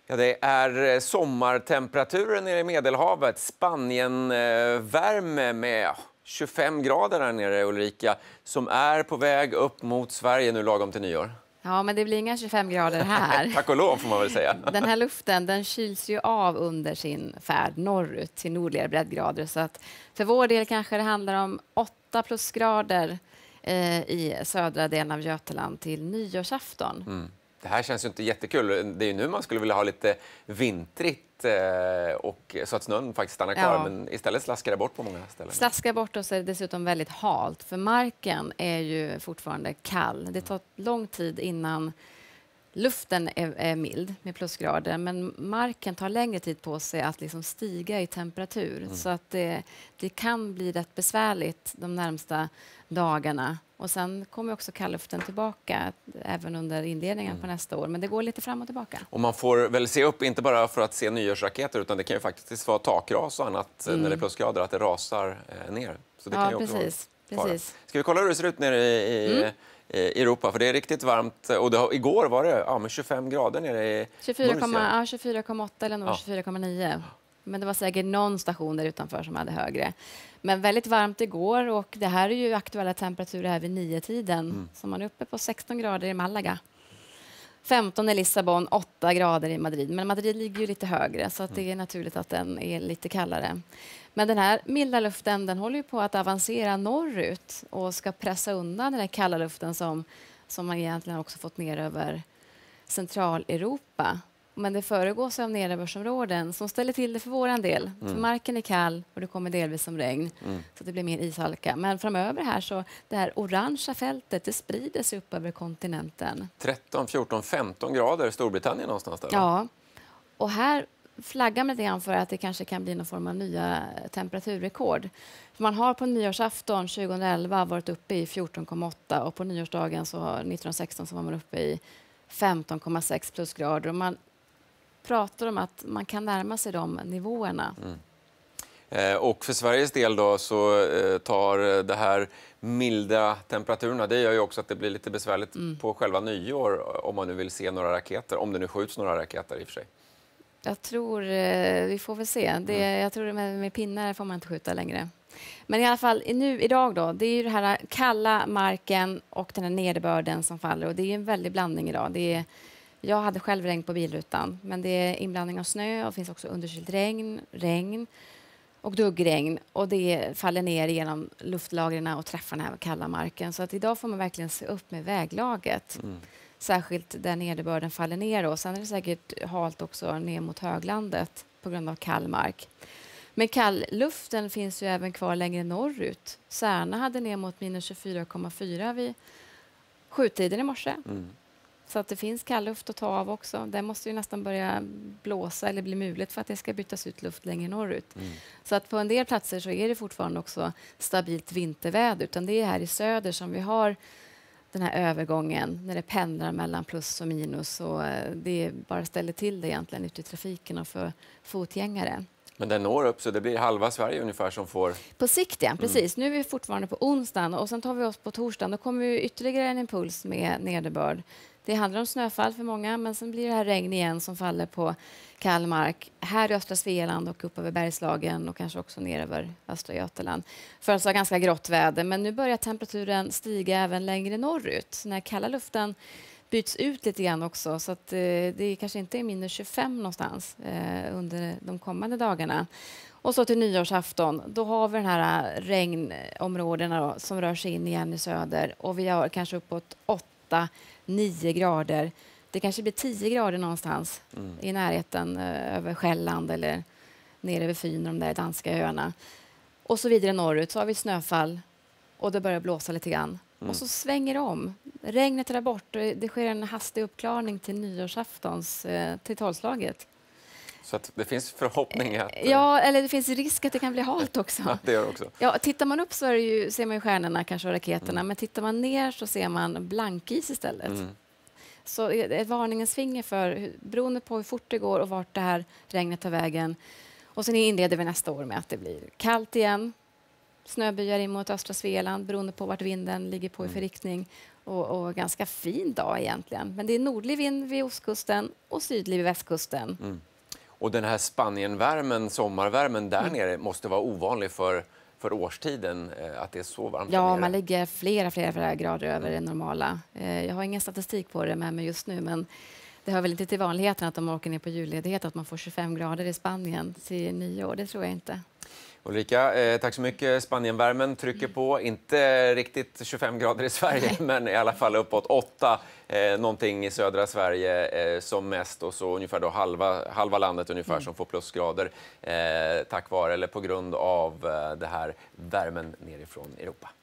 Ja, det är sommartemperaturen nere i Medelhavet. Spanien värme med 25 grader där nere, Ulrika, som är på väg upp mot Sverige nu lagom till nyår. Ja, men det blir inga 25 grader här. Tack och lov får man väl säga. Den här luften, den kyls ju av under sin färd norrut till nordligare breddgrader. Så att för vår del kanske det handlar om 8 plusgrader i södra delen av Götaland till nyårsafton. Mm. Det här känns ju inte jättekul. Det är ju nu man skulle vilja ha lite vintrigt och så att snön faktiskt stannar kvar. Ja. Men istället slaskar det bort på många ställen. Slaskar bort och så är det dessutom väldigt halt. För marken är ju fortfarande kall. Det tar lång tid innan luften är mild med plusgrader. Men marken tar längre tid på sig att liksom stiga i temperatur. Så att det kan bli rätt besvärligt de närmsta dagarna. Och sen kommer också kallluften tillbaka även under inledningen på nästa år. Men det går lite fram och tillbaka. Och man får väl se upp, inte bara för att se nyårsraketer, utan det kan ju faktiskt vara takras och annat när det är plusgrader, att det rasar ner. Så det kan ju också precis. Ska vi kolla hur det ser ut nere i Europa? För det är riktigt varmt. Och igår var det med 25 grader nere i 24,8 eller nog 24,9. Men det var säkert någon station där utanför som hade högre. Men väldigt varmt igår, och det här är ju aktuella temperaturer här vid 9-tiden. Så man är uppe på 16 grader i Malaga. 15 i Lissabon, 8 grader i Madrid. Men Madrid ligger ju lite högre, så att det är naturligt att den är lite kallare. Men den här milda luften, den håller ju på att avancera norrut och ska pressa undan den här kalla luften som man egentligen också fått ner över Centraleuropa. Men det föregås av nederbördsområden som ställer till det för våran del. För marken är kall och det kommer delvis som regn. Så det blir mer ishalka. Men framöver här så det här orangea fältet, det sprider sig upp över kontinenten. 13, 14, 15 grader i Storbritannien någonstans där? Ja, och här flaggar man lite grann för att det kanske kan bli någon form av nya temperaturrekord. För man har på nyårsafton 2011 varit uppe i 14,8 och på nyårsdagen så 1916 så var man uppe i 15,6 plusgrader. Och man pratar om att man kan närma sig de nivåerna. Och för Sveriges del då så tar det här milda temperaturerna, det gör ju också att det blir lite besvärligt på själva nyår om man nu vill se några raketer, om det nu skjuts några raketer i och för sig. Jag tror, vi får väl se. Jag tror med pinnar får man inte skjuta längre. Men i alla fall idag då, det är ju det här kalla marken och den här nederbörden som faller, och det är en väldig blandning idag. Jag hade själv regn på bilrutan, men det är inblandning av snö och finns också underkylt regn och duggregn, och det faller ner genom luftlagren och träffar den här kalla marken. Så att idag får man verkligen se upp med väglaget. Särskilt där nederbörden faller ner. Och sen är det säkert halt också ner mot höglandet på grund av kall mark. Men kallluften finns ju även kvar längre norrut. Särna hade ner mot minus 24,4 vid 7-tiden i morse. Så att det finns kallluft att ta av också. Det måste ju nästan börja blåsa eller bli muligt för att det ska bytas ut luft längre norrut. Så att på en del platser så är det fortfarande också stabilt vinterväder. Utan det är här i söder som vi har den här övergången när det pendlar mellan plus och minus. Och det bara ställer till det egentligen ute i trafiken och för fotgängare. Men den når upp så det blir halva Sverige ungefär som får... På sikt, ja. Precis. Nu är vi fortfarande på onsdagen och sen tar vi oss på torsdagen. Då kommer vi ytterligare en impuls med nederbörd. Det handlar om snöfall för många, men sen blir det här regn igen som faller på kall mark. Här i östra Svealand och upp över Bergslagen och kanske också ner över östra Götaland. Först var ganska grått väder, men nu börjar temperaturen stiga även längre norrut. Så den här kalla luften byts ut lite grann också, så att det kanske inte är minus 25 någonstans under de kommande dagarna. Och så till nyårsafton, då har vi den här regnområdena då, som rör sig in igen i söder. Och vi har kanske uppåt 8-9 grader. Det kanske blir 10 grader någonstans i närheten över Själland eller ner över Fyn, de där danska öarna. Och så vidare norrut så har vi snöfall och det börjar blåsa lite grann. Och så svänger det om. Regnet är där bort och det sker en hastig uppklarning till nyårsaftons till tolvslaget. Så att det finns förhoppning att... Ja, eller det finns risk att det kan bli halt också. Ja, det gör det också. Ja, tittar man upp så är det ju, ser man ju stjärnorna kanske och raketerna. Men tittar man ner så ser man blankis istället. Så ett varningens finger för beroende på hur fort det går och vart det här regnet tar vägen. Och sen inleder vi nästa år med att det blir kallt igen. Snöbyar in mot östra Svealand beroende på vart vinden ligger på i för riktning. och ganska fin dag egentligen. Men det är nordlig vind vid ostkusten och sydlig vid västkusten. Och den här Spanienvärmen, sommarvärmen där nere måste vara ovanlig för årstiden, att det är så varmt. Ja, man ligger flera grader över det normala. Jag har ingen statistik på det med mig just nu, men det hör väl inte till vanligheten att de åker ner på julledighet att man får 25 grader i Spanien till nyår. Det tror jag inte. Ulrika, tack så mycket. Spanienvärmen trycker på. Inte riktigt 25 grader i Sverige, men i alla fall uppåt 8. Någonting i södra Sverige som mest, och så ungefär då halva landet ungefär som får plusgrader tack vare eller på grund av det här värmen nerifrån Europa.